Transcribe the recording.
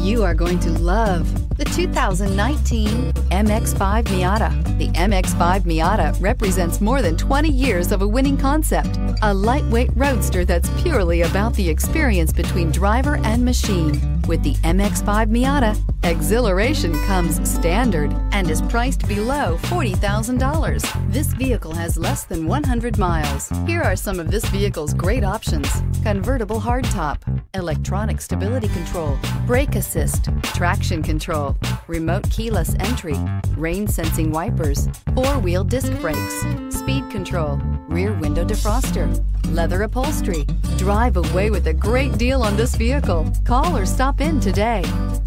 You are going to love the 2019 MX-5 Miata. The MX-5 Miata represents more than 20 years of a winning concept, a lightweight roadster that's purely about the experience between driver and machine. With the MX-5 Miata, exhilaration comes standard and is priced below $40,000. This vehicle has less than 100 miles. Here are some of this vehicle's great options: convertible hardtop, electronic stability control, brake assist, traction control, remote keyless entry, rain sensing wipers, four-wheel disc brakes, speed control, rear window defroster, leather upholstery. Drive away with a great deal on this vehicle. Call or stop in today.